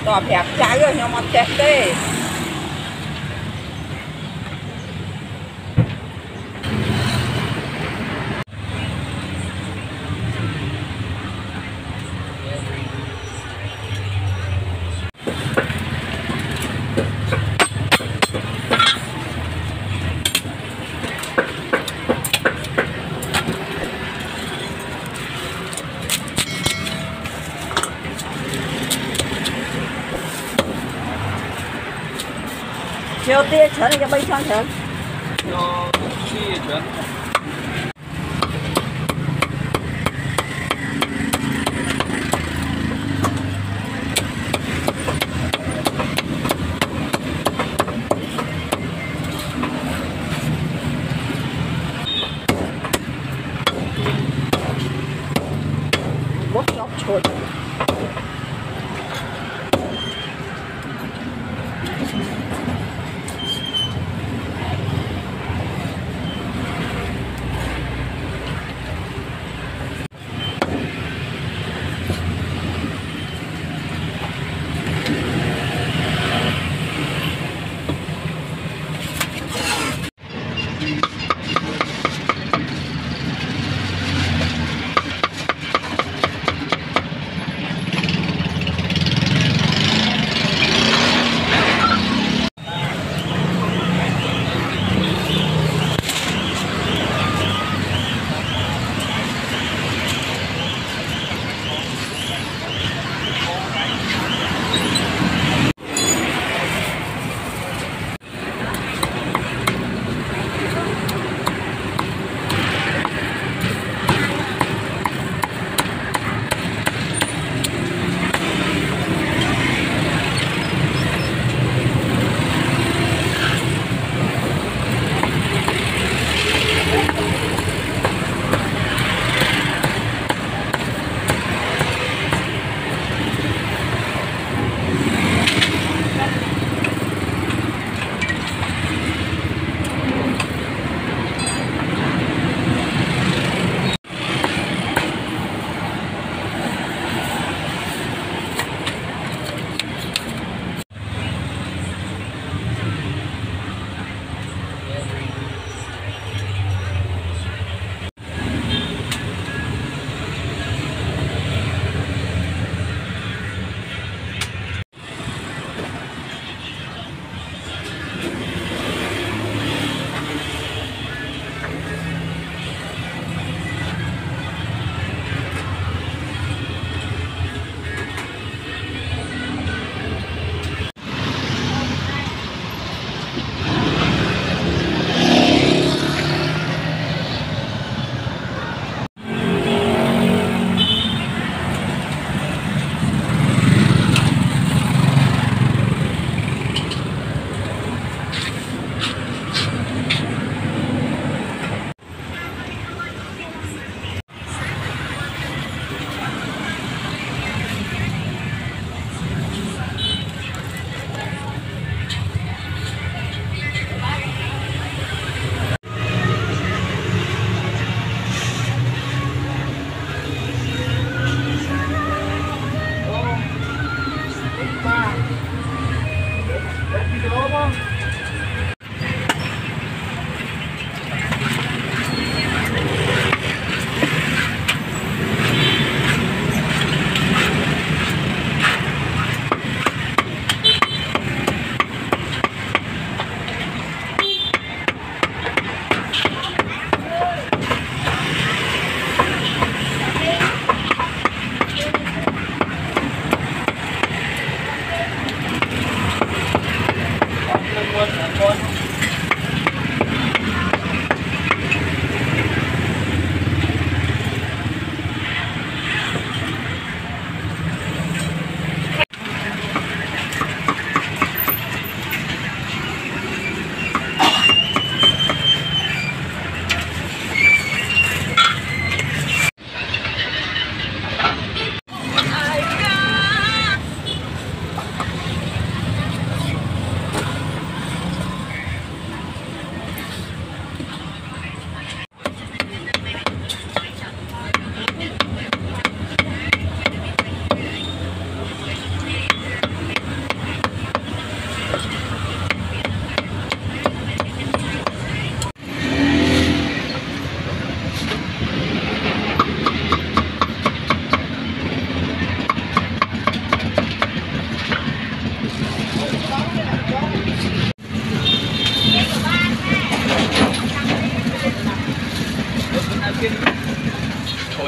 tỏ phép trái rồi nhưng mà chết đi chiều tia chở này cho bay cho chở cho tia chở bốc chóc chuột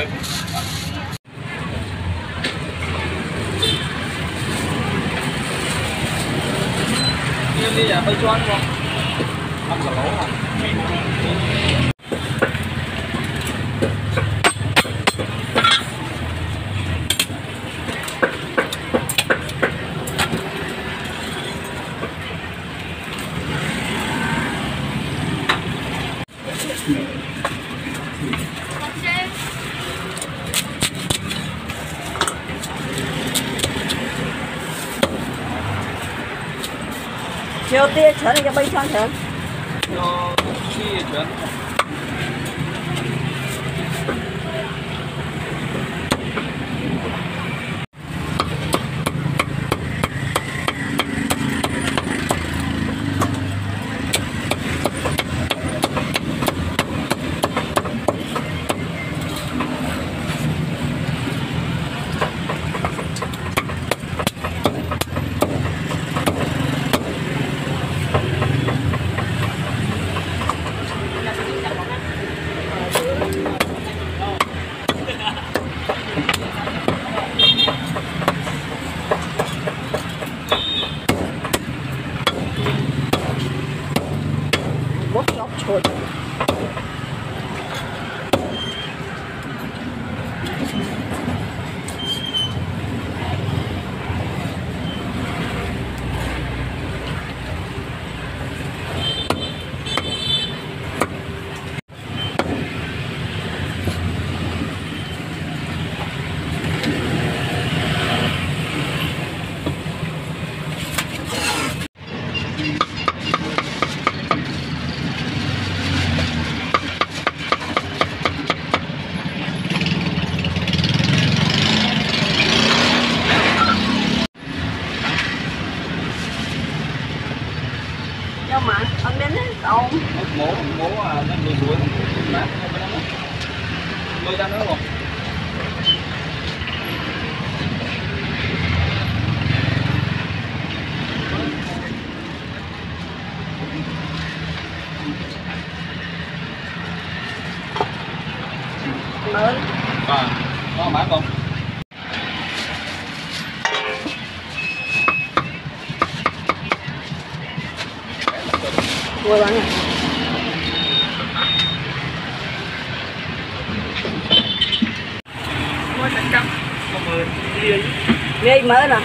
rồi. Đi là hơi choáng không? Ăn cả lẩu à? Chiều tia trở lại cho bay sang thử. Cho chi chuyển. What's up towards it? Mà ăn đến đấy đâu Mố à nó lùi xuống nát lôi ra nữa không lớn à có mát không vui lắm. mới thành cắm không mời đi Ghê mới nè.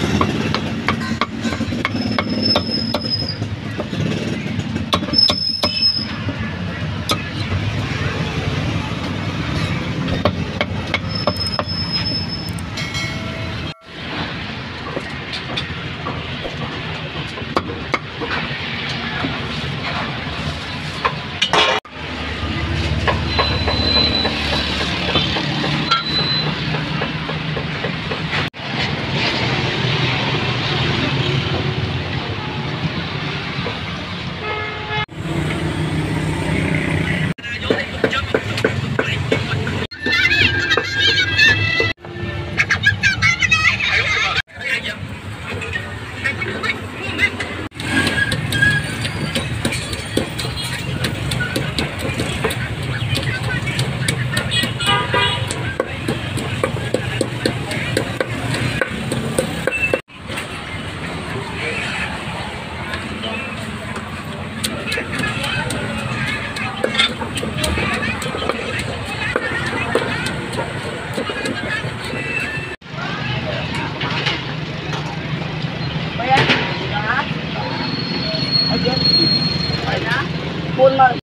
Buôn mà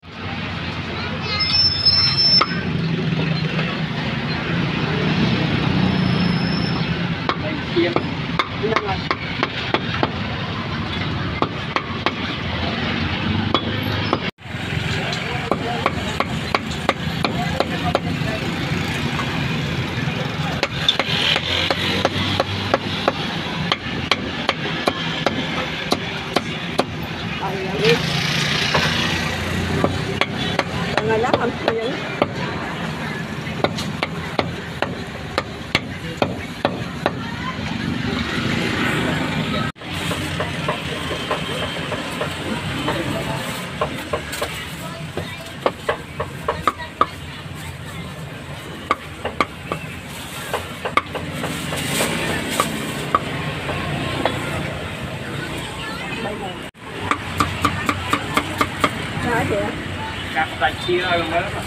kiếm ngày lắm làm chuyện Cắt tay chia rồi mới đó.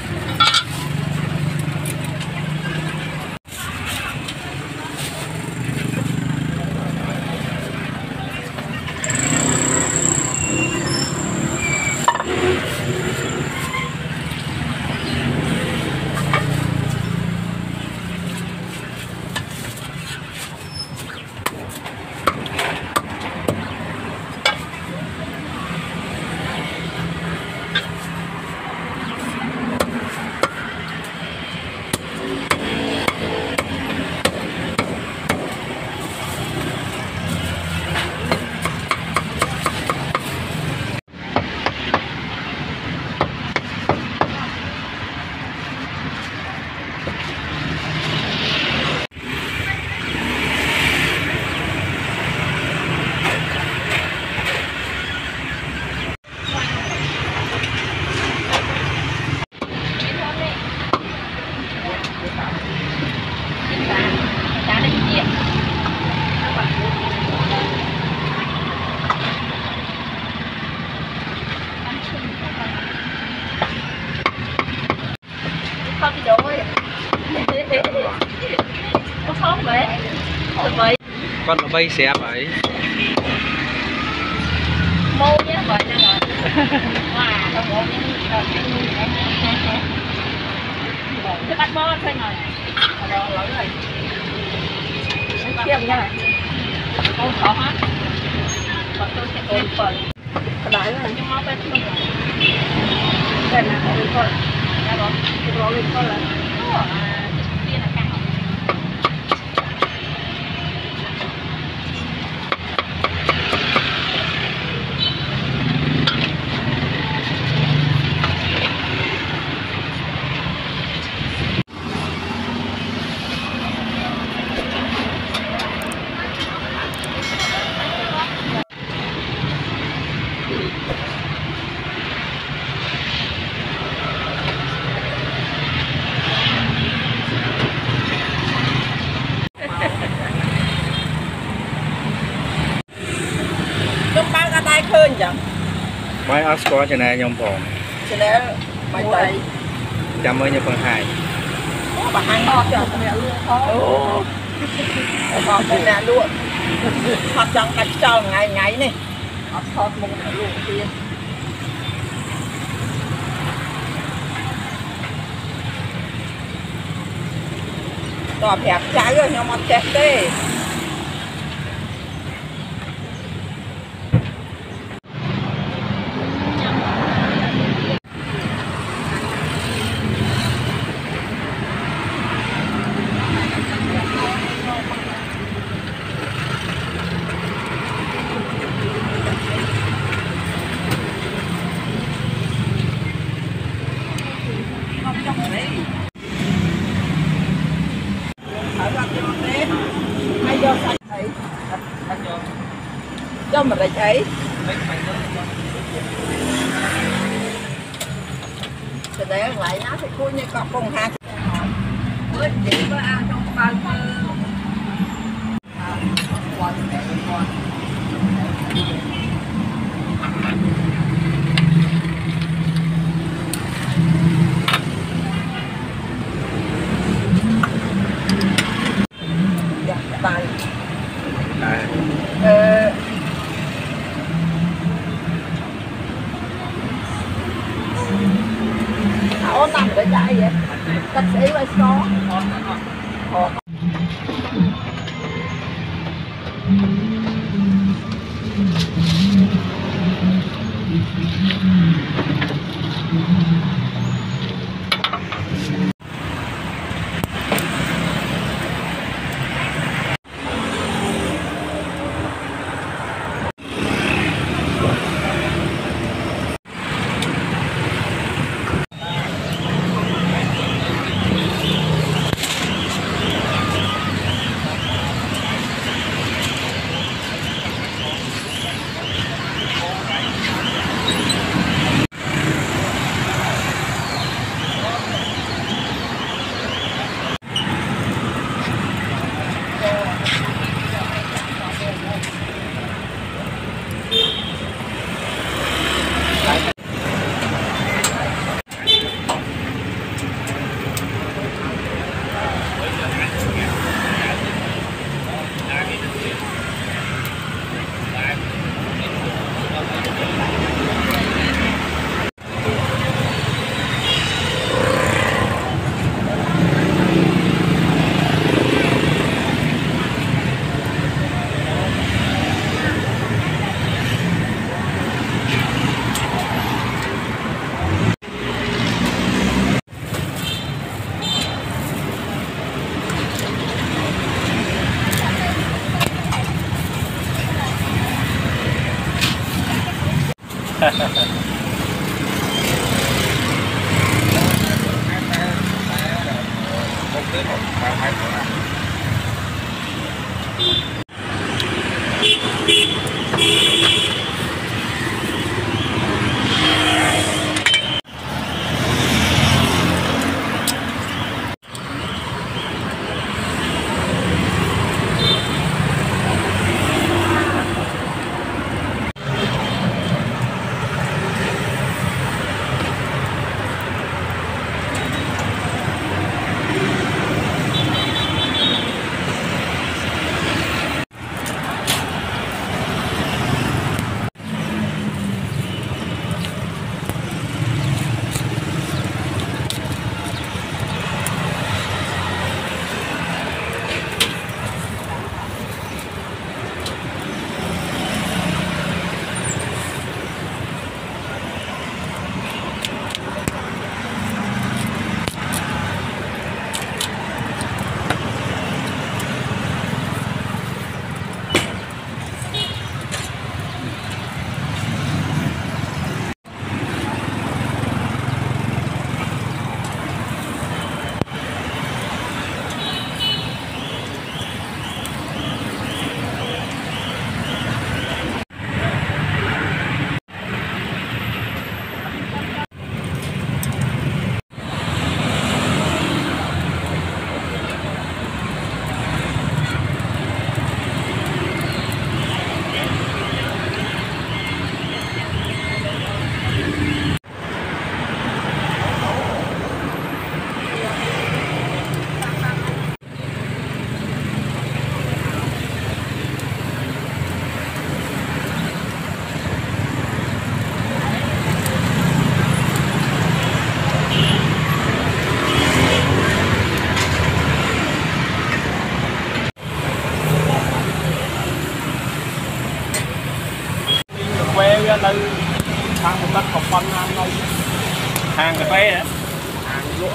Không đi đôi. Có khóc vậy. Vậy. Con nó bay xé vậy. Mô nhé vậy cho rồi. Wow, tao ngộ cái bắt bó thôi rồi. Rồi lỗi rồi. Kiếm nha. Con khó hết. Còn tôi sẽ ôn phần. Đấy là những món bên không rồi. Đây là ôn phần. Dạ rồi. Cái đó lên con là tiên là cao. Chúng bao cái tay khơi chẳng? Mai áo có cho này nhom phòng. Cho nên mày tay. Chăm ơi như con hai. Bà ăn ngon cho mẹ luôn thôi. Còn mẹ luôn. Hoặc chẳng cách cho ngày ngày này. Hoặc thọt một luôn tiền. Tỏ phép trái rồi nhưng mà chết đi. Cho mà lại thấy thì để lại nó thì khui như cọc cùng hạt mới chỉ có ăn trong bao tay ổn nằm để chạy vậy taxi phải có Từ sang một đất học văn hàng cà phê hả? Hàng lúa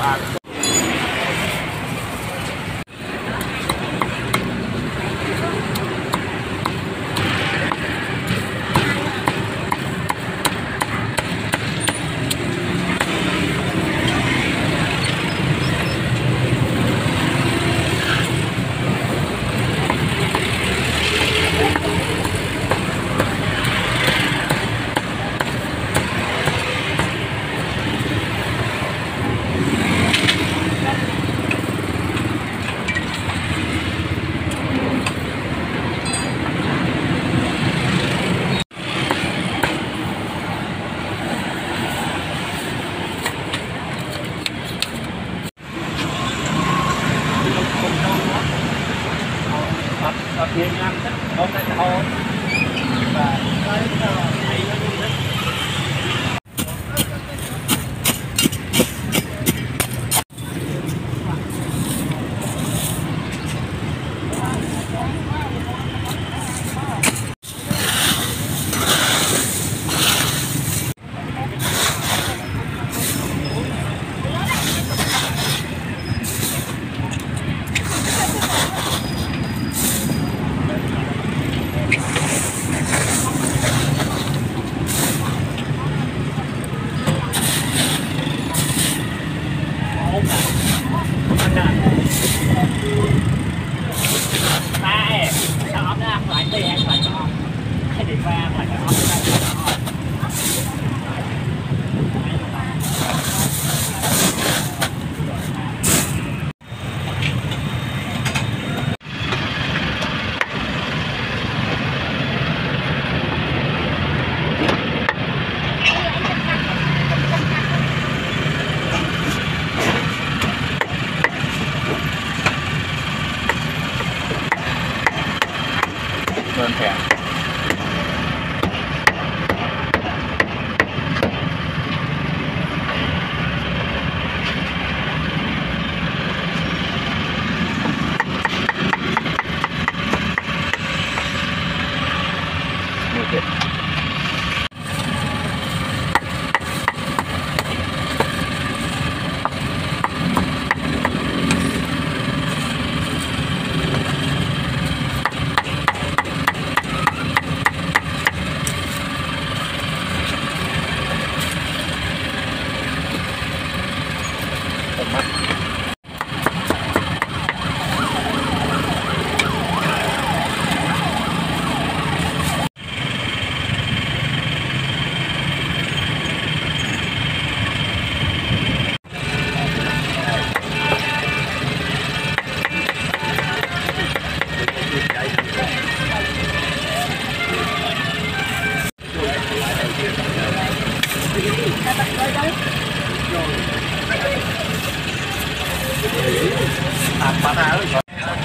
bắt áo rồi.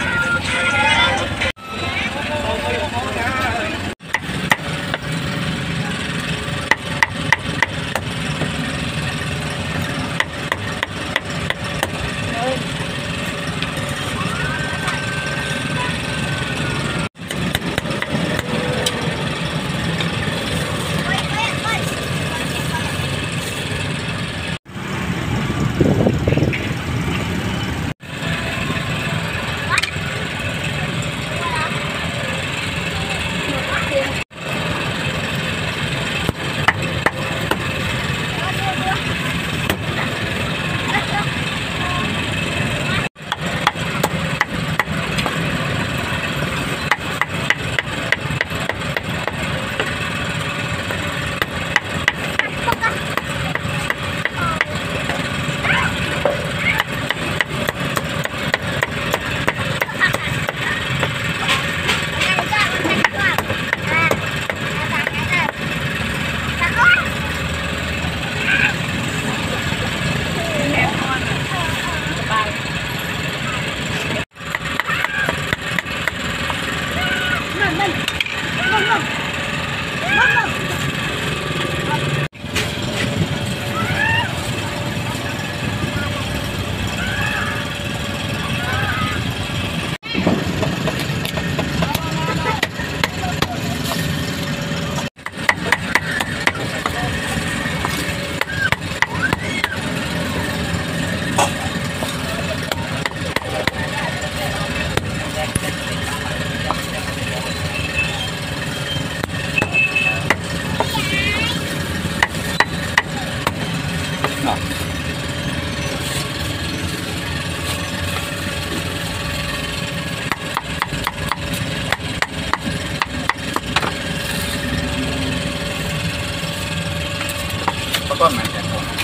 Con này sẽ không.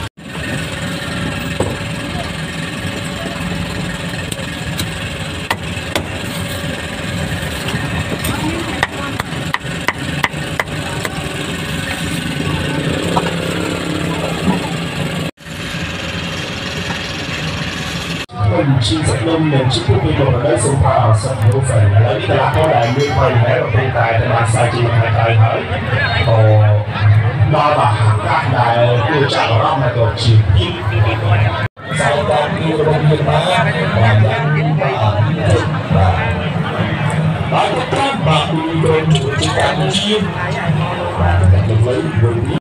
Chi sẽ nông nền chúc quý vị và các sông phao sông hữu phần lấy là có đại nguyên phần để mà hiện tại thì mà sai chi mà tại hỏi lo bà các đại của trạng rong này còn chịu ít sau đó đi đồng nghiệp mà và những và được các bạn đi đồng chủ chúng ta chiêm và được lấy